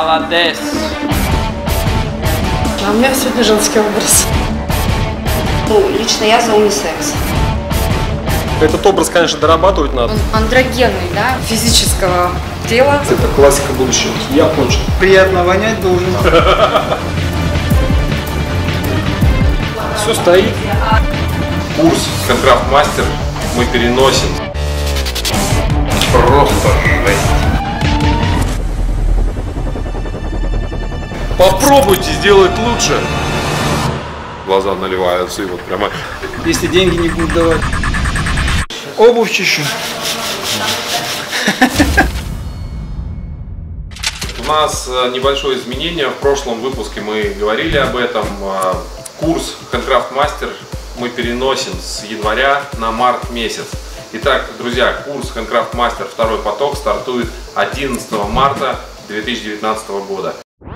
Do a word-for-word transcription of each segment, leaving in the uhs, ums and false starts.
Молодец. А у меня сегодня женский образ. Ну, лично я за унисекс. Этот образ, конечно, дорабатывать надо. Он андрогенный, да? Физического тела. Это классика будущего. Я кончил. Приятно вонять должен. Все стоит. Курс Handcraft Master мы переносим. Просто жесть. Попробуйте сделать лучше. Глаза наливаются и вот прямо. Если деньги не будут давать. Обувь чищу. У нас небольшое изменение. В прошлом выпуске мы говорили об этом. Курс Handcraft Master мы переносим с января на март месяц. Итак, друзья, курс Handcraft Master второй поток стартует одиннадцатого марта две тысячи девятнадцатого года.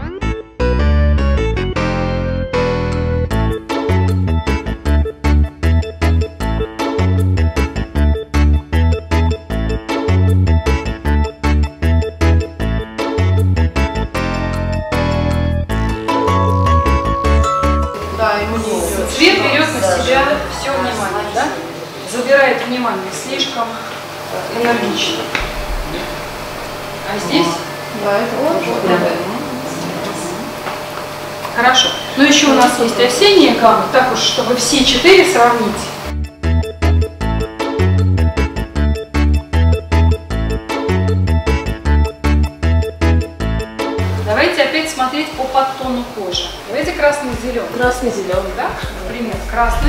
Цвет берет на себя все внимание, да? Забирает внимание слишком энергично. А здесь? Да, это вот. Хорошо. Но еще у нас есть осенние гаммы, так уж, чтобы все четыре сравнить. Давайте опять смотреть по подтону кожи. Давайте красный-зеленый. Красный-зеленый, Да? Например, красный.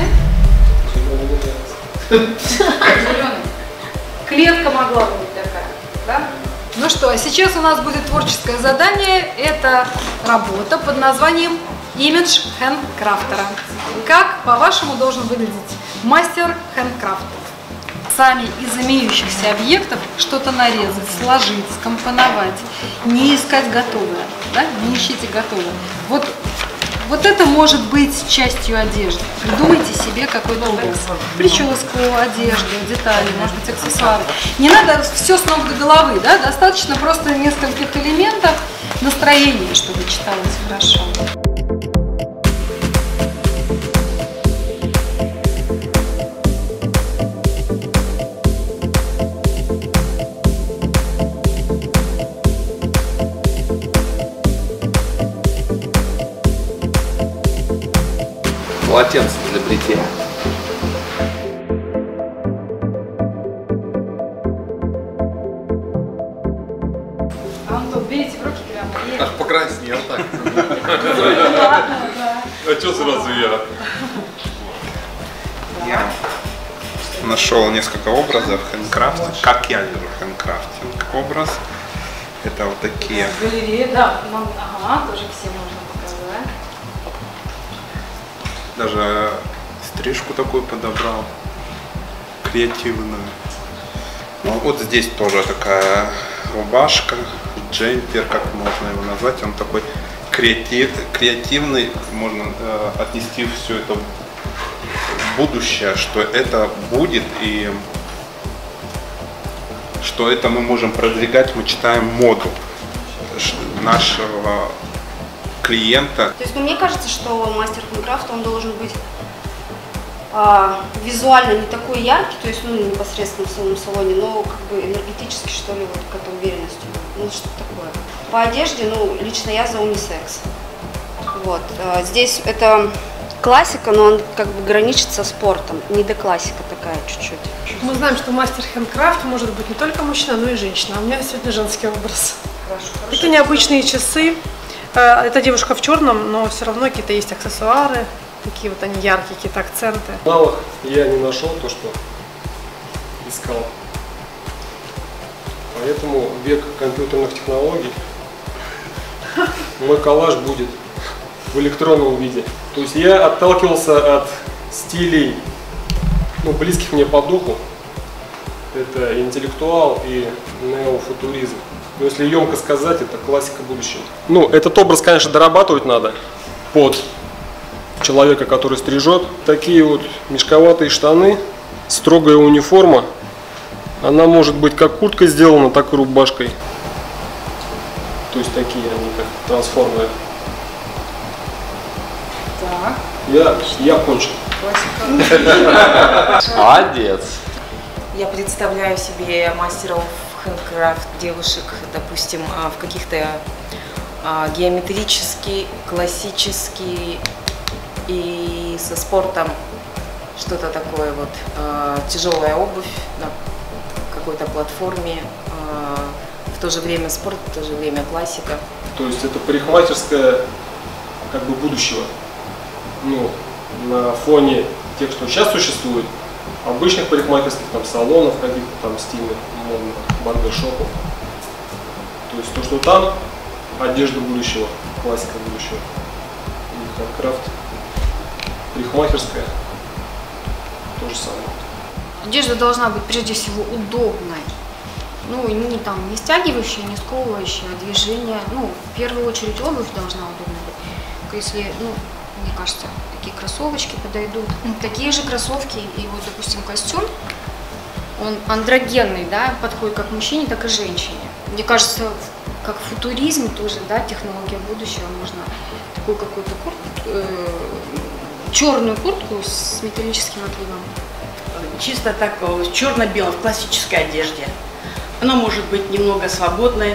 Зеленый. Клетка могла быть такая. Да? Ну что, а сейчас у нас будет творческое задание. Это работа под названием «Имидж хендкрафтера». Как, по-вашему, должен выглядеть мастер хендкрафта? Сами из имеющихся объектов что-то нарезать, сложить, скомпоновать, не искать готовое, да? Не ищите готовое. Вот, вот это может быть частью одежды. Придумайте себе какой-то образ. Прическу, одежду, детали, может быть, аксессуары. Не надо все с ног до головы, да? Достаточно просто нескольких элементов настроения, чтобы читалось хорошо. Полотенце для бритья. Антон, берите в руки прямо. Аж покраснел так. А что сразу я? Я нашел несколько образов хендкрафта. Как я вижу хендкрафтинг образ. Это вот такие. Галерея, да. Ага, тоже все можно показать. Даже стрижку такую подобрал. Креативную. Ну, вот здесь тоже такая рубашка, джемпер, как можно его назвать. Он такой креатив, креативный. Можно э, отнести все это в будущее, что это будет и что это мы можем продвигать. Мы читаем моду нашего клиента. То есть, ну, мне кажется, что мастер хендкрафта, он должен быть а, визуально не такой яркий, то есть, ну, непосредственно в самом салоне, но как бы энергетически, что ли, вот какая-то уверенность. Ну, что такое. По одежде, ну, лично я за унисекс. Вот. А, здесь это классика, но он как бы граничит со спортом. Не до классика такая чуть-чуть. Мы знаем, что мастер хендкрафт может быть не только мужчина, но и женщина. А у меня сегодня женский образ. Хорошо, хорошо. Это необычные часы. Эта девушка в черном, но все равно какие-то есть аксессуары. Такие вот они яркие, какие-то акценты. В каналах я не нашел то, что искал. Поэтому век компьютерных технологий. Мой коллаж будет в электронном виде. То есть я отталкивался от стилей, ну, близких мне по духу. Это интеллектуал и неофутуризм. Но если емко сказать, это классика будущего. Ну, этот образ, конечно, дорабатывать надо под человека, который стрижет. Такие вот мешковатые штаны, строгая униформа. Она может быть как курткой сделана, так и рубашкой. То есть такие они как трансформеры. Так, Я, я кончил. классика. Молодец. Я представляю себе мастеров хендкрафт девушек, допустим, а, в каких-то а, геометрически, классически и со спортом что-то такое вот, а, тяжелая обувь на какой-то платформе, а, в то же время спорт, в то же время классика. То есть это парикмахерское как бы будущего. Ну, на фоне тех, что сейчас существует, обычных парикмахерских там салонов, каких-то там стильных, модных барбершопов. То есть то, что там, одежда будущего, классика будущего. И хендкрафт, парикмахерская, то же самое. Одежда должна быть прежде всего удобной. Ну, не там не стягивающая, не сковывающая, а движение. Ну, в первую очередь обувь должна удобна быть. Если, ну, мне кажется, такие кроссовочки подойдут. Такие же кроссовки и вот, допустим, костюм, он андрогенный, да, подходит как мужчине, так и женщине. Мне кажется, как футуризм тоже, да, технология будущего, можно такую какую-то куртку, э, черную куртку с металлическим отливом. Чисто так, черно-белом, в классической одежде. Она может быть немного свободной,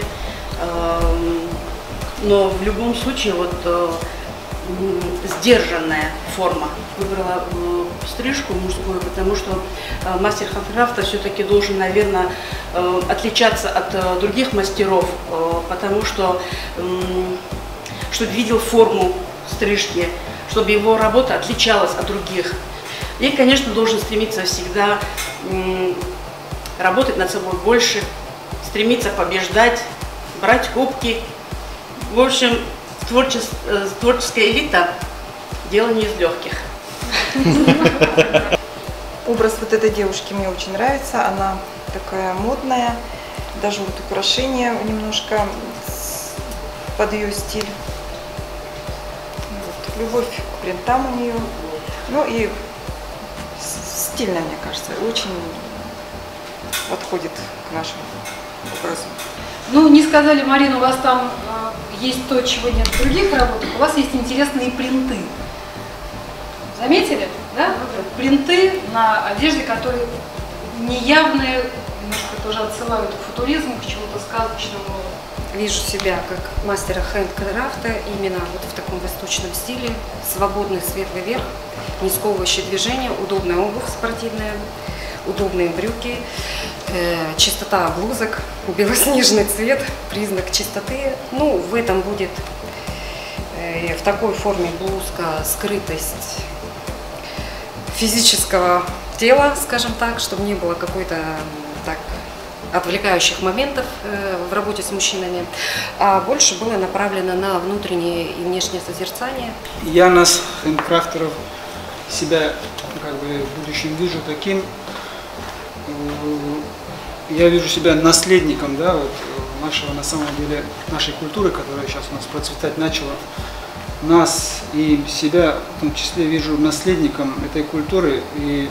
но в любом случае вот сдержанная форма. Выбрала стрижку мужскую, потому что мастер хендкрафта все-таки должен, наверное, отличаться от других мастеров, потому что, чтобы видел форму стрижки, чтобы его работа отличалась от других. И, конечно, должен стремиться всегда работать над собой больше, стремиться побеждать, брать кубки. В общем, творчес, творческая элита – дело не из легких. Образ вот этой девушки мне очень нравится, она такая модная, даже вот украшения немножко под ее стиль. Вот, любовь к принтам у нее, ну и стильно, мне кажется, очень подходит к нашему образу. Ну, не сказали, Марина, у вас там э, есть то, чего нет в других работах, у вас есть интересные принты. Заметили? Да? Принты на одежде, которые неявные, немножко тоже отсылают к футуризму, к чему-то сказочному. Вижу себя как мастера хендкрафта именно вот в таком восточном стиле. Свободный светлый верх, не сковывающее движение, удобная обувь спортивная, удобные брюки, э, чистота блузок, белоснежный цвет, признак чистоты. Ну, в этом будет э, в такой форме блузка скрытость физического тела, скажем так, чтобы не было какой-то так отвлекающих моментов э, в работе с мужчинами, а больше было направлено на внутреннее и внешнее созерцание. Я нас, хендкрафтеров, себя как бы в будущем вижу таким, я вижу себя наследником, да, вот, нашего, на самом деле, нашей культуры, которая сейчас у нас процветать начала. Нас и себя в том числе вижу наследником этой культуры и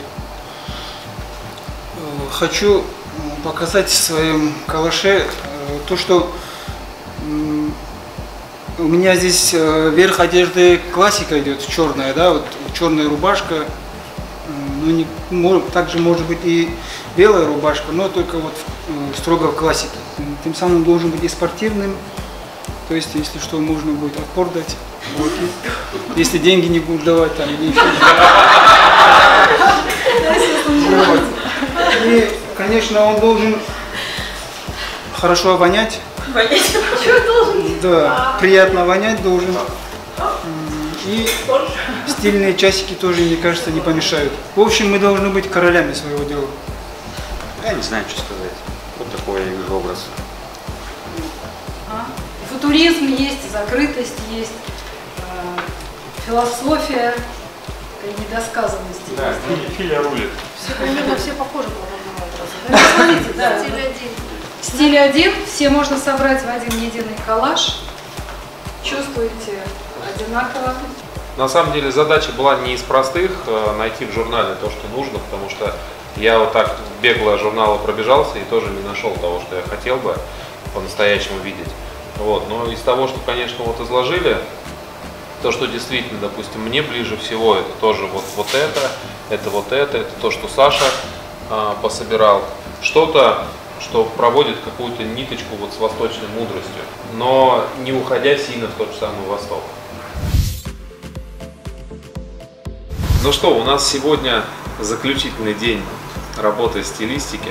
э, хочу показать в своем калаше э, то, что э, у меня здесь э, верх одежды классика идет, черная, да, вот черная рубашка, э, ну, не, может, также может быть и белая рубашка, но только вот э, строго в классике. Тем самым должен быть и спортивным, то есть если что, можно будет отпор дать. Вот. Если деньги не будут давать, там или еще. Вот. И, конечно, он должен хорошо вонять. Вонять? Что должен? Да, приятно вонять должен. И стильные часики тоже, мне кажется, не помешают. В общем, мы должны быть королями своего дела. Я не знаю, что сказать. Вот такой я вижу образ. А? Футуризм есть, закрытость есть. Философия, недосказанность. Да, Филя рулит. Все примерно все похожи по одному образу. Смотрите, да. Стиль один. Стиль один, все можно собрать в один единый коллаж. Чувствуете одинаково. На самом деле задача была не из простых, найти в журнале то, что нужно, потому что я вот так бегло журнала пробежался и тоже не нашел того, что я хотел бы по-настоящему видеть. Вот. Но из того, что, конечно, вот изложили, то, что действительно, допустим, мне ближе всего, это тоже вот, вот это, это вот это, это то, что Саша а, пособирал. Что-то, что проводит какую-то ниточку вот с восточной мудростью, но не уходя сильно в тот же самый Восток. Ну что, у нас сегодня заключительный день работы стилистики.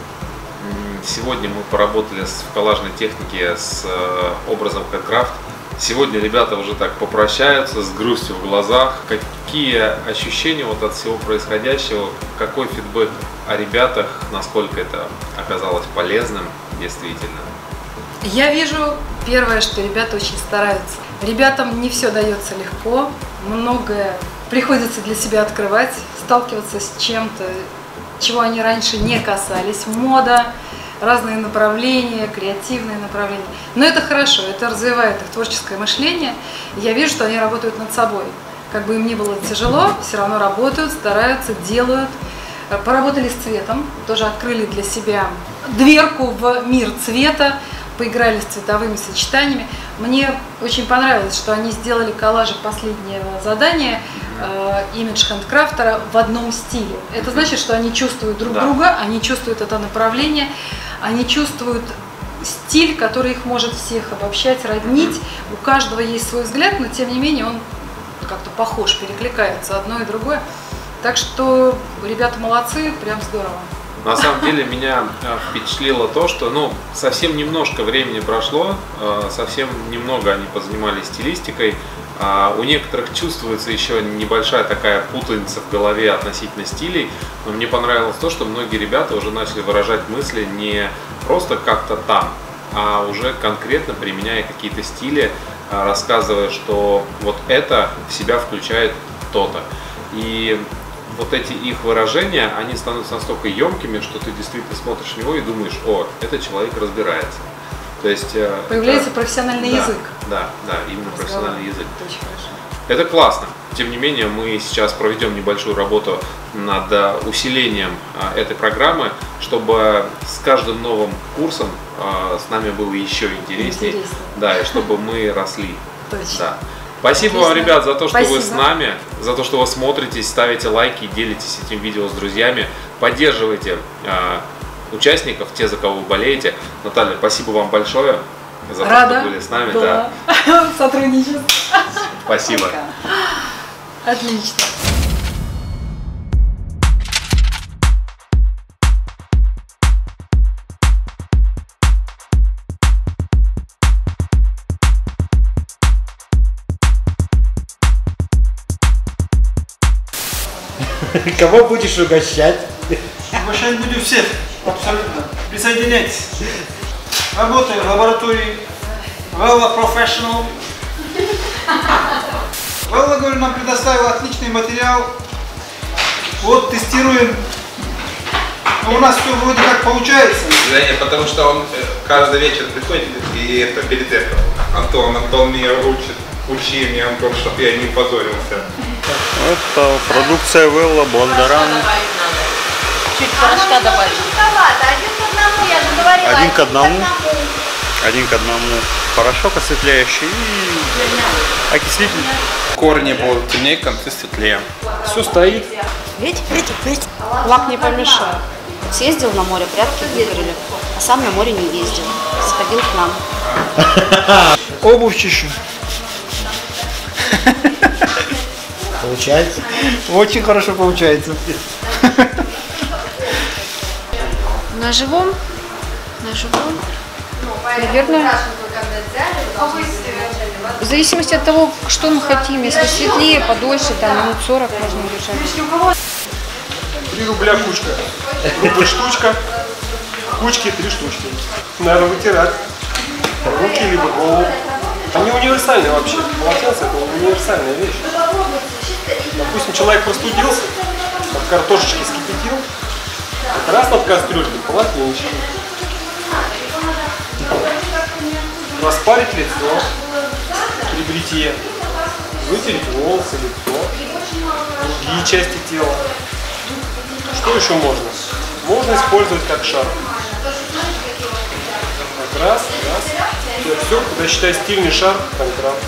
Сегодня мы поработали в коллажной технике с образом хэндкрафт. Сегодня ребята уже так попрощаются с грустью в глазах. Какие ощущения вот от всего происходящего, какой фидбэк о ребятах, насколько это оказалось полезным действительно? Я вижу, первое, что ребята очень стараются. Ребятам не все дается легко, многое приходится для себя открывать, сталкиваться с чем-то, чего они раньше не касались. Мода, разные направления, креативные направления. Но это хорошо, это развивает их творческое мышление. Я вижу, что они работают над собой. Как бы им ни было тяжело, все равно работают, стараются, делают. Поработали с цветом, тоже открыли для себя дверку в мир цвета, поиграли с цветовыми сочетаниями. Мне очень понравилось, что они сделали коллажи последнего задания имидж хэндкрафтера в одном стиле. Это значит, что они чувствуют друг да. друга, они чувствуют это направление, они чувствуют стиль, который их может всех обобщать, роднить. У каждого есть свой взгляд, но тем не менее он как-то похож, перекликается одно и другое. Так что ребята молодцы, прям здорово. На самом деле меня впечатлило то, что ну, совсем немножко времени прошло, совсем немного они позанимались стилистикой. У некоторых чувствуется еще небольшая такая путаница в голове относительно стилей, но мне понравилось то, что многие ребята уже начали выражать мысли не просто как-то там, а уже конкретно применяя какие-то стили, рассказывая, что вот это в себя включает то-то. И вот эти их выражения, они становятся настолько емкими, что ты действительно смотришь на него и думаешь, о, этот человек разбирается. То есть, появляется да, профессиональный да, язык. Да, да, именно Разговор. профессиональный язык. Это очень хорошо. Это классно. Тем не менее, мы сейчас проведем небольшую работу над усилением этой программы, чтобы с каждым новым курсом с нами было еще интереснее. Интересно. Да, и чтобы мы росли. Точно. Да. Спасибо Отлично. вам, ребят, за то, что Спасибо. вы с нами, за то, что вы смотрите, ставите лайки, делитесь этим видео с друзьями, поддерживайте э, участников, те, за кого вы болеете. Наталья, спасибо вам большое за то, Рада что были с нами. Да. Сотрудничество. Спасибо. Отлично. Кого будешь угощать? Угощать буду всех, абсолютно. Присоединяйтесь. Работаю в лаборатории Vella Professional. Vella, говорю, нам предоставила отличный материал. Вот, тестируем. Но у нас все вроде как получается. Да нет, потому что он каждый вечер приходит и это перед зеркалом. Антон, Антон меня учит. Учи меня, Антон, чтобы я не позорился. Это продукция Vella Бондаран. Чуть порошка добавить. Один к одному. Один к одному. Порошок осветляющий и окислитель. Корни будут темнее, концы светлее. Все стоит. Видите, видите, видите. Лак не помешает. Съездил на море, прятки выгорели, а сам на море не ездил. Сходил к нам. Обувь чищу. Получается? Очень хорошо получается. На живом, на живом, наверное, в зависимости от того, что мы хотим. Если светлее, подольше, там минут сорок можно держать. три рубля кучка. Рубль штучка. Кучки три штучки. Надо вытирать руки либо голову. Они универсальные вообще. Полотенце — это универсальная вещь. Допустим, человек простудился, от картошечки скипятил, раз над кастрюлькой, полотенечко. Распарить лицо при бритье, вытереть волосы, лицо, другие части тела. Что еще можно? Можно использовать как шар. Так, раз, раз. все, тогда считай стильный шар, Handcraft.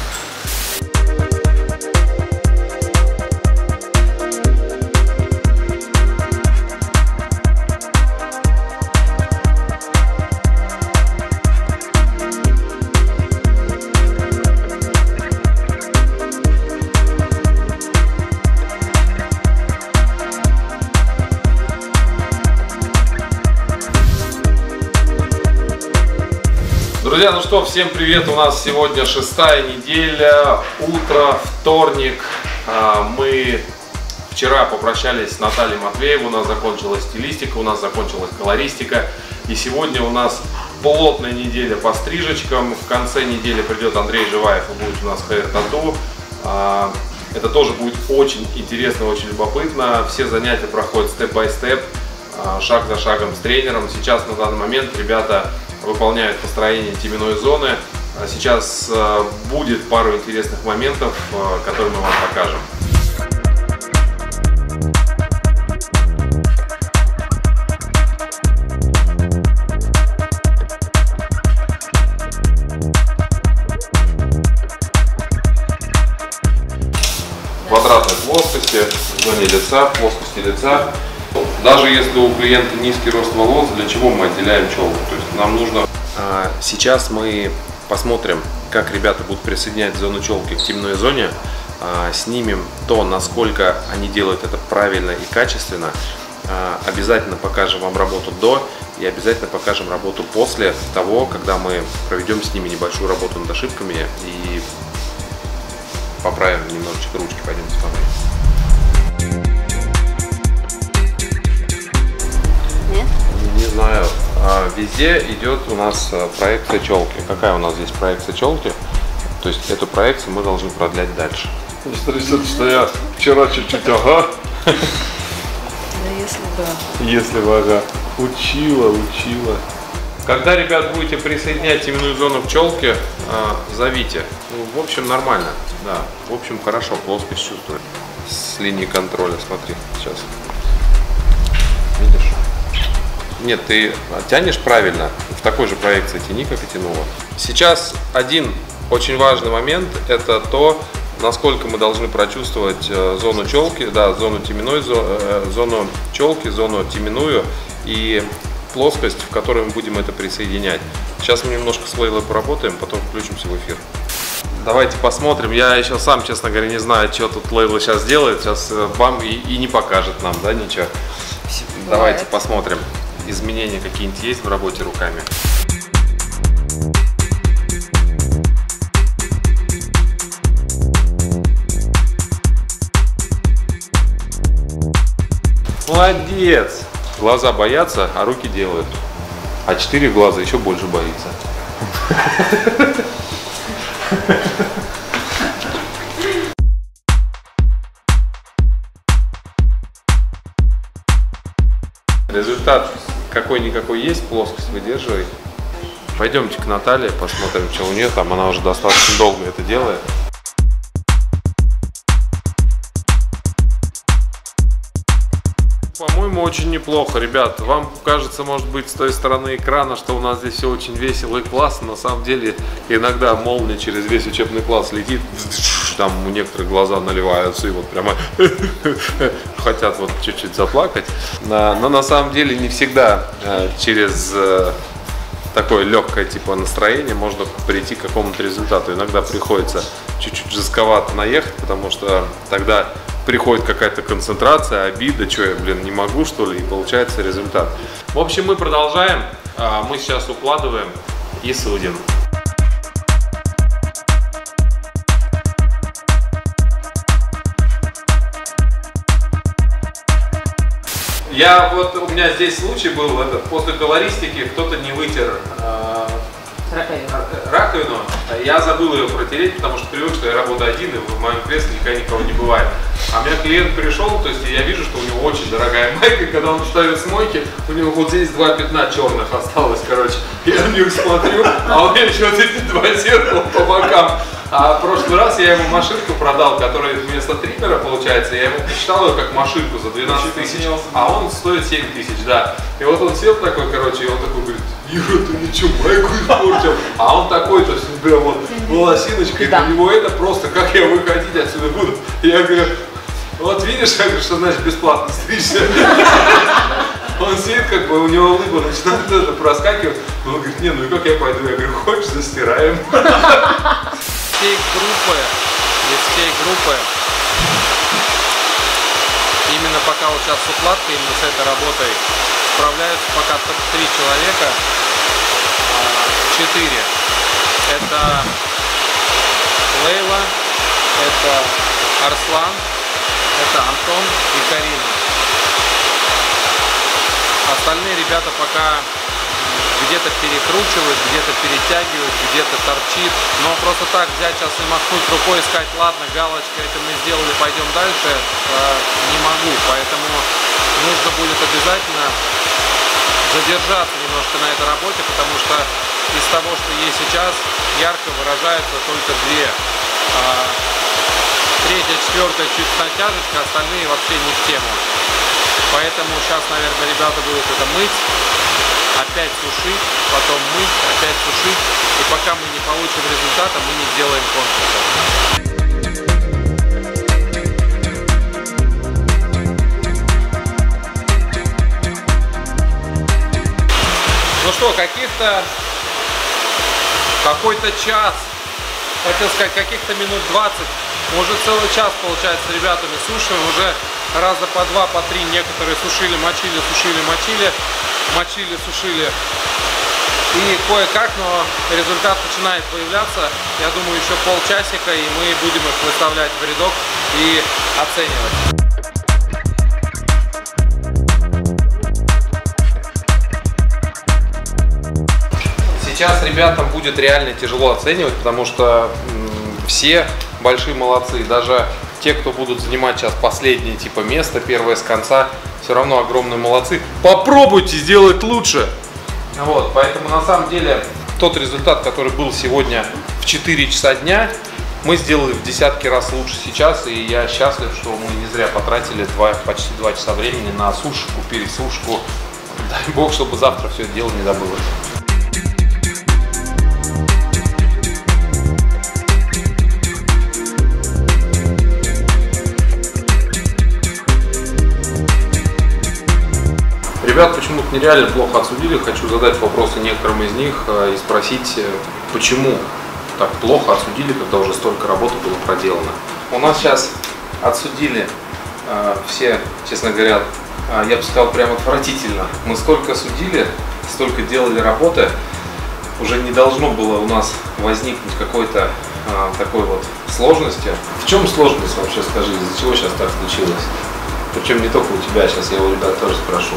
Друзья, ну что, всем привет! У нас сегодня шестая неделя, утро, вторник. Мы вчера попрощались с Натальей Матвеевой, у нас закончилась стилистика, у нас закончилась колористика. И сегодня у нас плотная неделя по стрижечкам. В конце недели придет Андрей Живаев и будет у нас hair-tattoo. Это тоже будет очень интересно, очень любопытно. Все занятия проходят степ-бай-степ, шаг за шагом с тренером. Сейчас на данный момент ребята выполняют построение теменной зоны. Сейчас будет пару интересных моментов, которые мы вам покажем. Квадратной плоскости, в зоне лица, плоскости лица. Даже если у клиента низкий рост волос, для чего мы отделяем челку? То есть нам нужно... Сейчас мы посмотрим, как ребята будут присоединять зону челки к теменной зоне. Снимем то, насколько они делают это правильно и качественно. Обязательно покажем вам работу до и обязательно покажем работу после того, когда мы проведем с ними небольшую работу над ошибками и поправим немножечко ручки. Пойдемте смотреть. Не знаю, везде идет у нас проекция челки. Какая у нас здесь проекция челки? То есть эту проекцию мы должны продлять дальше. Трясет, что я вчера чуть-чуть, ага. Да если бы. Если бы, ага. Учила, учила. Когда, ребят, будете присоединять теменную зону к челке, зовите. Ну, в общем, нормально. Да, в общем, хорошо, плоскость чувствует. С линии контроля, смотри, сейчас. Видишь? Нет, ты тянешь правильно, в такой же проекции тяни, как и тянула. Сейчас один очень важный момент, это то, насколько мы должны прочувствовать зону челки, да, зону теменной, зону челки, зону теменную и плоскость, в которой мы будем это присоединять. Сейчас мы немножко с Лейлой поработаем, потом включимся в эфир. Давайте посмотрим. Я еще сам, честно говоря, не знаю, что тут Лейла сейчас делает. Сейчас бам, и, и не покажет нам, да, ничего. Давайте посмотрим. Изменения какие-нибудь есть в работе руками? Молодец! Глаза боятся, а руки делают. А четыре глаза еще больше боится. Результат какой-никакой есть, плоскость выдерживай. Пойдемте к Наталье, посмотрим, что у нее там. Она уже достаточно долго это делает. По-моему, очень неплохо, ребят. Вам кажется, может быть, с той стороны экрана, что у нас здесь все очень весело и классно. На самом деле, иногда молния через весь учебный класс летит. Там у некоторых глаза наливаются и вот прямо хотят вот чуть-чуть заплакать. Но на самом деле не всегда через такое легкое типа настроение можно прийти к какому-то результату. Иногда приходится чуть-чуть жестковато наехать, потому что тогда приходит какая-то концентрация, обида, что я, блин, не могу, что ли, и получается результат. В общем, мы продолжаем. Мы сейчас укладываем и судим. Я вот, у меня здесь случай был, это, после колористики кто-то не вытер э, раковину. раковину, я забыл ее протереть, потому что привык, что я работаю один, и в моем кресле никогда никого не бывает. А у меня клиент пришел, то есть я вижу, что у него очень дорогая майка, и когда он ставит с мойки, у него вот здесь два пятна черных осталось, короче. Я на них смотрю, а у меня еще вот эти два зеркала по бокам. А в прошлый раз я ему машинку продал, которая вместо триммера получается, я ему посчитал ее как машинку за двенадцать тысяч, а он стоит семь тысяч, да. И вот он сел такой, короче, и он такой говорит: Юра, ты ничего, майку испортил. А он такой-то, прям вот волосиночкой, да. У него это просто, как я выходить отсюда буду. Я говорю: вот видишь, я говорю, что значит бесплатно стричься. Он сидит, как бы, у него улыбка начинает тоже проскакивать. Он говорит: не, ну и как я пойду? Я говорю: хочешь, застираем. Всей группы, из всей группы, именно пока вот сейчас с укладкой, именно с этой работой, справляются пока три человека, четыре. Это Лейла, это Арслан, это Антон и Карина. Остальные ребята пока где-то перекручивают, где-то перетягивают, где-то торчит. Но просто так взять сейчас и махнуть рукой и сказать: ладно, галочка, это мы сделали, пойдем дальше, э, не могу. Поэтому нужно будет обязательно задержаться немножко на этой работе, потому что из того, что есть сейчас, ярко выражаются только две. А, третья, четвертая чуть натяжечка, остальные вообще не в тему. Поэтому сейчас, наверное, ребята будут это мыть, опять сушить, потом мыть, опять сушить. И пока мы не получим результата, мы не сделаем конкурса. Ну что, каких-то какой-то час, хотел сказать, каких-то минут двадцать, мы уже целый час, получается, с ребятами сушим, уже раза по два, по три некоторые сушили, мочили, сушили, мочили, мочили, сушили. И кое-как, но результат начинает появляться. Я думаю, еще полчасика, и мы будем их выставлять в рядок и оценивать. Сейчас ребятам будет реально тяжело оценивать, потому что м, все большие молодцы. Даже те, кто будут занимать сейчас последнее типа место, первое с конца, все равно огромные молодцы. Попробуйте сделать лучше. Вот, поэтому на самом деле тот результат, который был сегодня в четыре часа дня, мы сделали в десятки раз лучше сейчас. И я счастлив, что мы не зря потратили два, почти два часа времени на сушку, пересушку. Дай бог, чтобы завтра все это дело не забылось. Ребят почему-то нереально плохо отсудили. Хочу задать вопросы некоторым из них и спросить, почему так плохо отсудили, когда уже столько работы было проделано. У нас сейчас отсудили э, все, честно говоря, э, я бы сказал, прям отвратительно. Мы сколько судили, столько делали работы, уже не должно было у нас возникнуть какой-то э, такой вот сложности. В чем сложность вообще, скажи, из-за чего сейчас так случилось? Причем не только у тебя, сейчас я у ребят тоже спрошу.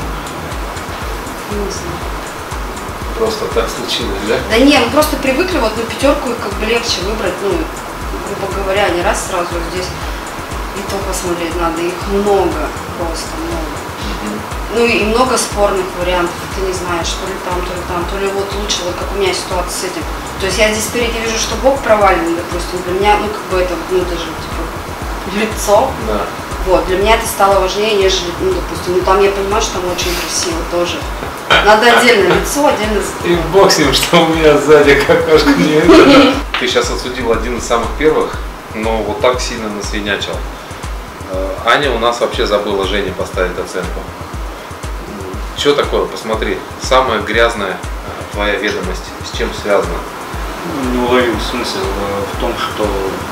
Просто так случилось, да? Да не, мы просто привыкли, вот на пятерку как бы легче выбрать, ну, грубо говоря, не раз сразу здесь и то посмотреть надо, их много, просто много. Mm-hmm. Ну и много спорных вариантов, ты не знаешь, то ли там, то ли там, то ли вот лучше, вот как у меня ситуация с этим. То есть я здесь впереди вижу, что бок провален, допустим, для меня, ну как бы это, ну даже типа лицо. Да. Вот, для меня это стало важнее, нежели, ну, допустим, ну там я понимаю, что там очень красиво тоже. Надо отдельно лицо, отдельно... И в боксе, что у меня сзади какашка не это. Ты сейчас отсудил один из самых первых, но вот так сильно насвинячил. Аня у нас вообще забыла Жене поставить оценку. Что такое? Посмотри, самая грязная твоя ведомость, с чем связана? Не уловил смысл в том, что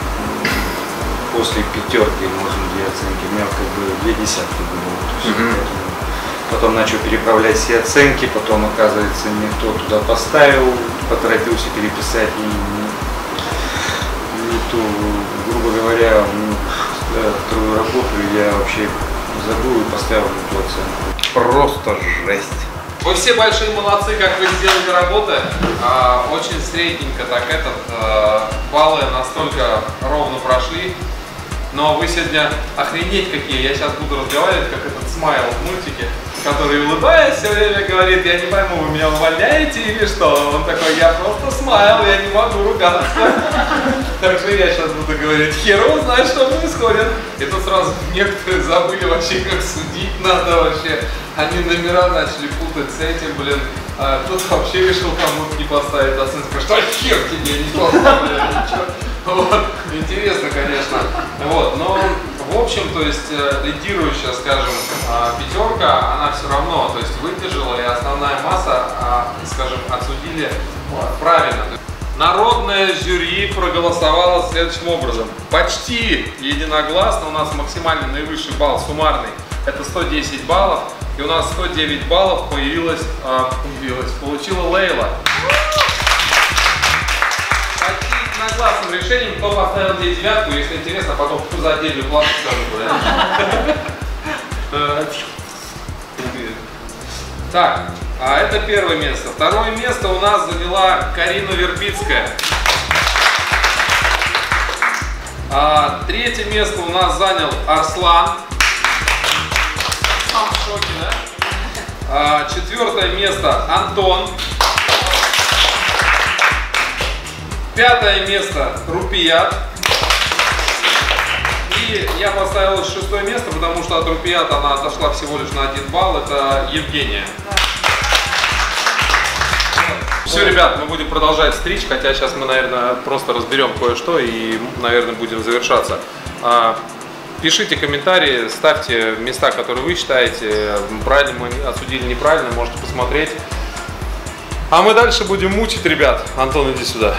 после пятерки можно две оценки, у меня как бы две десятки было. Mm-hmm. Потом начал переправлять все оценки, потом, оказывается, не то туда поставил, поторопился переписать не, не, не ту, грубо говоря, вторую работу я вообще забыл и поставил не ту оценку. Просто жесть. Вы все большие молодцы, как вы сделали работы. А, очень средненько так этот, а, баллы настолько ровно прошли. Но вы сегодня охренеть какие. Я сейчас буду разговаривать, как этот смайл в мультике. который, улыбаясь, все время говорит: я не пойму, вы меня увольняете или что? Он такой: я просто смайл, я не могу ругаться. Так что я сейчас буду говорить: хер его знает, что происходит. И тут сразу некоторые забыли вообще, как судить надо вообще. Они номера начали путать с этим, блин. А кто-то вообще решил кому-то не поставить оценку. Что хер тебе не поставили? Вот. Интересно, конечно. Вот. Но в общем, то есть лидирующая, скажем, пятерка, она все равно, то есть выдержала, и основная масса, скажем, отсудили правильно. Народное жюри проголосовало следующим образом. Почти единогласно, у нас максимальный наивысший балл суммарный, это сто десять баллов, и у нас сто девять баллов появилось, появилось получила Лейла. Единогласным решением, кто поставил ей девятку, если интересно, потом за отдельную плату скажу. Так, а это первое место. Второе место у нас заняла Карина Вербицкая. А, третье место у нас занял Арслан. Сам в шоке, да? А, четвертое место Антон. Пятое место Рупият. И я поставил шестое место, потому что от Рупият она отошла всего лишь на один балл. Это Евгения. Все, ребят, мы будем продолжать стричь, хотя сейчас мы, наверное, просто разберем кое-что и, наверное, будем завершаться. Пишите комментарии, ставьте места, которые вы считаете, правильно мы отсудили, неправильно, можете посмотреть. А мы дальше будем мучить, ребят. Антон, иди сюда.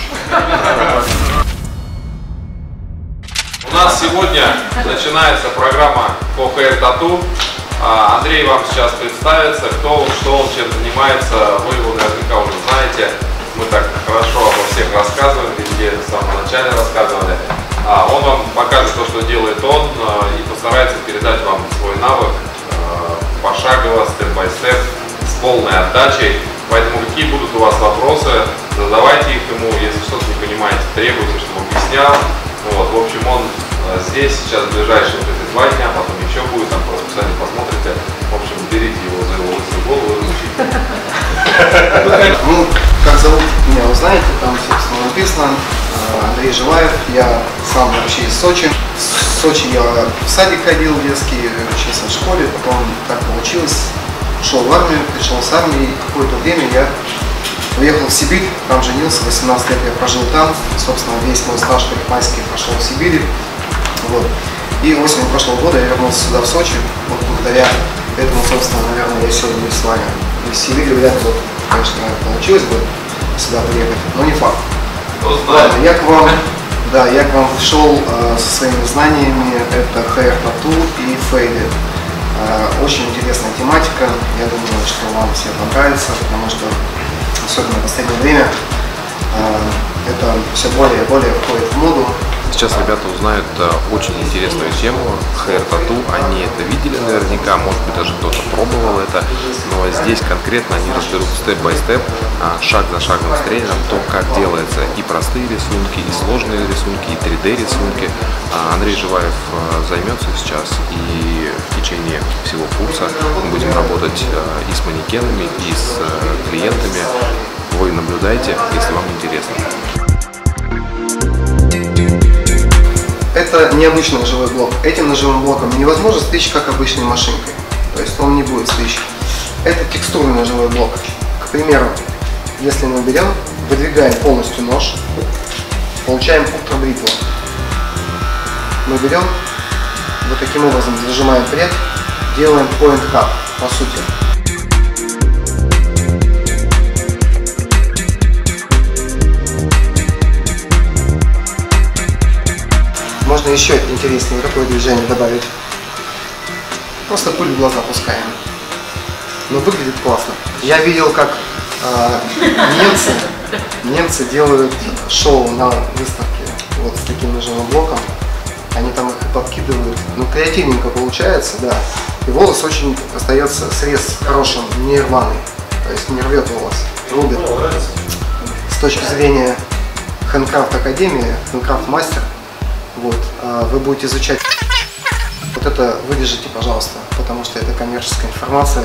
У нас сегодня начинается программа по Hair Tattoo. Андрей вам сейчас представится, кто он, что он, чем занимается. Вы его наверняка уже знаете. Мы так хорошо обо всех рассказываем, везде в самом начале рассказывали. Он вам покажет то, что делает он, и постарается передать вам свой навык пошагово, степ-бай-степ, с полной отдачей. Поэтому какие будут у вас вопросы, задавайте их ему, если что-то не понимаете, требуйте, чтобы объяснял. Вот, в общем, он здесь сейчас в ближайшие вот эти два дня, потом еще будет, там по расписанию посмотрите. В общем, берите его за его лысую голову и учите. Ну, как зовут меня, вы знаете, там, собственно, написано. Андрей Живаев, я сам вообще из Сочи. В Сочи я в садик ходил детский, учился в школе, потом так получилось. Ушел в армию, пришел с армии, и какое-то время я уехал в Сибирь, там женился, восемнадцать лет я прожил там, собственно, весь мой стаж парикмахерский прошел в Сибири. Вот. И осенью прошлого года я вернулся сюда, в Сочи, вот благодаря этому, собственно, наверное, я сегодня здесь с вами. Из Сибири вряд ли, вот, конечно, получилось бы сюда приехать, но не факт. Ладно, я к вам, да, я к вам пришел э, со своими знаниями, это Hair Tattoo и Faded. Очень интересная тематика, я думаю, что вам все понравится, потому что, особенно в последнее время, это все более и более входит в моду. Сейчас ребята узнают очень интересную тему, Hair Tattoo. Они это видели наверняка, может быть даже кто-то пробовал это, но здесь конкретно они разберут степ-бай-степ, шаг за шагом с тренером, то, как делается и простые рисунки, и сложные рисунки, и три дэ рисунки. Андрей Живаев займется сейчас, и в течение всего курса мы будем работать и с манекенами, и с клиентами. Вы наблюдайте, если вам интересно. Это необычный ножевой блок. Этим ножевым блоком невозможно стричь как обычной машинкой. То есть он не будет стричь. Это текстурный ножевой блок. К примеру, если мы берем, выдвигаем полностью нож, получаем ультрабритву. Мы берем, вот таким образом зажимаем пред, делаем point cut, по сути. Можно еще интереснее такое движение добавить. Просто пыль в глаза пускаем. Но выглядит классно. Я видел, как э, немцы, немцы делают шоу на выставке вот с таким ножевым блоком. Они там их подкидывают. Ну, креативненько получается, да. И волос очень остается, срез хорошим, не рваный. То есть не рвет волос, рубит. С точки зрения Handcraft Академии, Handcraft Master, вот, вы будете изучать вот это, вырежите, пожалуйста, потому что это коммерческая информация.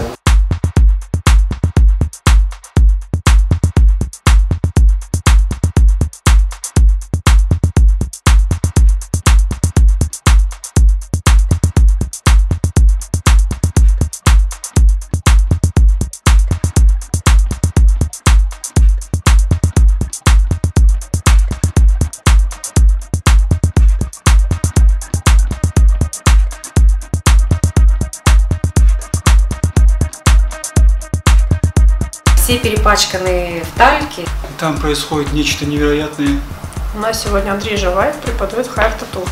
Все перепачканы в тальке. Там происходит нечто невероятное. У нас сегодня Андрей Живаев преподает Hair Tattoo.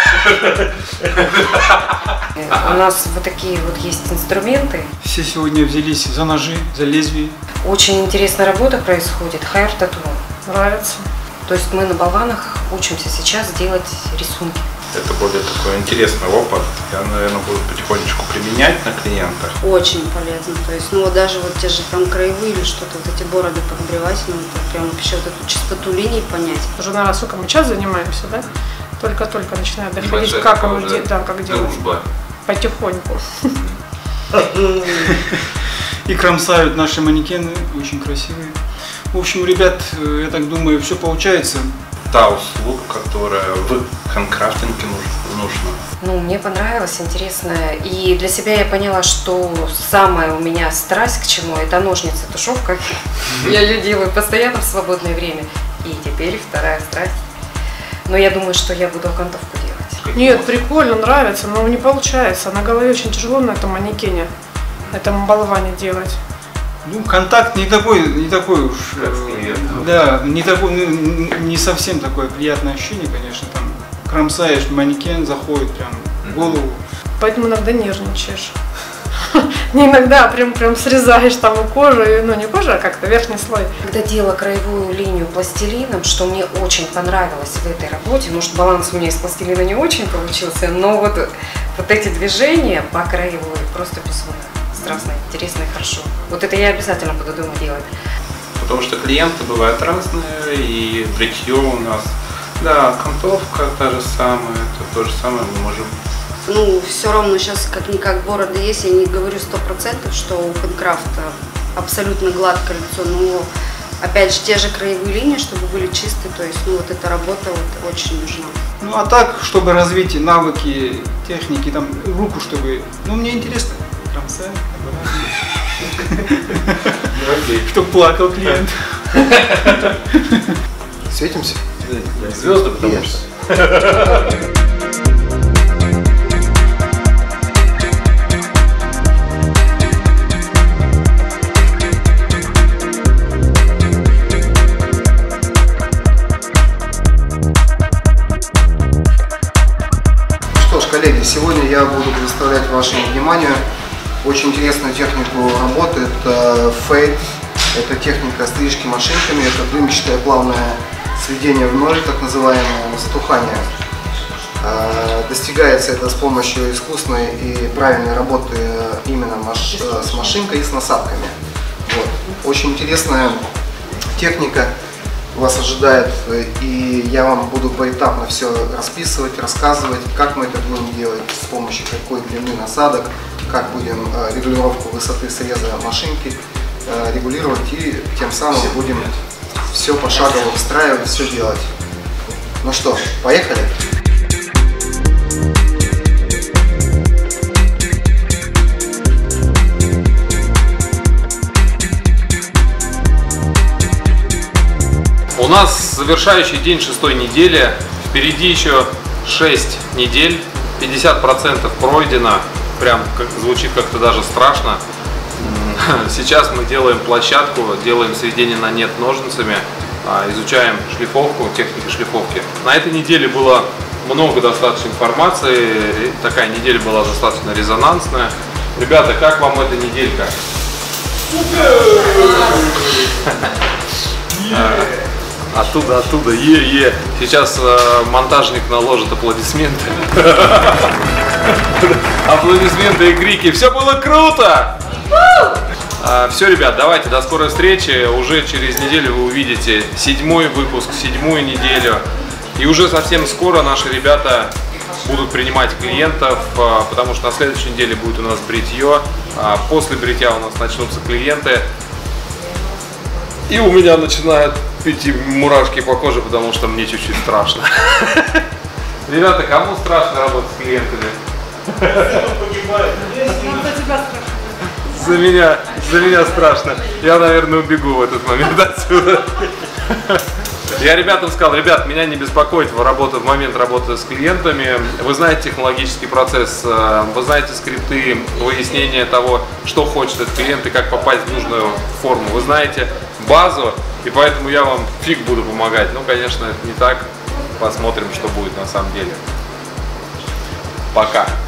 У нас вот такие вот есть инструменты. Все сегодня взялись за ножи, за лезвие. Очень интересная работа происходит. Hair Tattoo. Нравится. То есть мы на болванах учимся сейчас делать рисунки. Это более такой интересный опыт. Я, наверное, буду потихонечку применять на клиентах. Очень полезно. То есть, ну вот даже вот те же там краевые или что-то, вот эти бороды подбривать, ну это прям вообще вот эту чистоту линий понять. Уже, наверное, сколько мы час занимаемся, да? Только-только начинаю доходить, Небольшая как оно уже де- да, как делать. дружба. Потихоньку. И кромсают наши манекены, очень красивые. В общем, ребят, я так думаю, все получается. Та услуга, которая в хендкрафтинге нужна. Ну, мне понравилось, интересно. И для себя я поняла, что самая у меня страсть к чему, это ножницы, тушевка. Я ее делаю постоянно в свободное время. И теперь вторая страсть. Но я думаю, что я буду окантовку делать. Нет, прикольно, нравится, но не получается. На голове очень тяжело на этом манекене, на этом болване делать. Ну, контакт не такой, не такой уж, э, да, не такой, ну, не совсем такое приятное ощущение, конечно, там кромсаешь, манекен заходит прям в голову. Поэтому иногда нервничаешь. Не иногда, а прям, прям срезаешь там и кожу, ну не кожа, а как-то верхний слой. Когда делала краевую линию пластилином, что мне очень понравилось в этой работе, может баланс у меня из пластилина не очень получился, но вот, вот эти движения по краевой просто безумно. Страстно, интересно и хорошо. Вот это я обязательно буду дома делать. Потому что клиенты бывают разные, и бритье у нас, да, окантовка та же самая, это то же самое мы можем. Ну, все равно сейчас как-никак бороды есть, я не говорю сто процентов, что у хендкрафта абсолютно гладкое лицо, но опять же те же краевые линии, чтобы были чистые, то есть ну вот эта работа вот очень нужна. Ну а так, чтобы развить навыки, техники, там, руку, чтобы, ну мне интересно. Чтоб плакал клиент. Светимся? Звезды, потому что. Что ж, коллеги, сегодня я буду представлять вашему вниманию очень интересную технику работы. Это фейд, это техника стрижки машинками, это дымчатое плавное сведение в ноль, так называемое затухание. Достигается это с помощью искусной и правильной работы именно маш... с машинкой и с насадками. Вот. Очень интересная техника вас ожидает, и я вам буду поэтапно все расписывать, рассказывать, как мы это будем делать, с помощью какой длины насадок, как будем регулировку высоты среза машинки регулировать, и тем самым будем все пошагово выстраивать, все делать. Ну что, поехали? У нас завершающий день шестой недели, впереди еще шесть недель, пятьдесят процентов пройдено, прям как, звучит как-то даже страшно. Сейчас мы делаем площадку, делаем сведение на нет ножницами, изучаем шлифовку, техники шлифовки. На этой неделе было много достаточно информации, такая неделя была достаточно резонансная. Ребята, как вам эта неделька? Оттуда, оттуда, е-е. Сейчас э, монтажник наложит аплодисменты. Аплодисменты и крики. Все было круто! А, все, ребят, давайте, до скорой встречи. Уже через неделю вы увидите седьмой выпуск, седьмую неделю. И уже совсем скоро наши ребята будут принимать клиентов, потому что на следующей неделе будет у нас бритье, а после бритья у нас начнутся клиенты. И у меня начинают идти мурашки по коже, потому что мне чуть-чуть страшно. Ребята, кому страшно работать с клиентами? За меня, за меня страшно. Я, наверное, убегу в этот момент отсюда. Я ребятам сказал: ребят, меня не беспокоит в, работу, в момент работы с клиентами. Вы знаете технологический процесс, вы знаете скрипты выяснения того, что хочет этот клиент и как попасть в нужную форму. Вы знаете базу, и поэтому я вам фиг буду помогать. Ну, конечно, это не так. Посмотрим, что будет на самом деле. Пока.